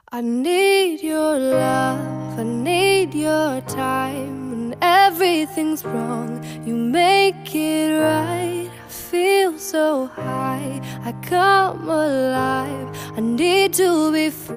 I need your love, I need your time. When everything's wrong, you make it right. I feel so high, I come alive. I need to be free.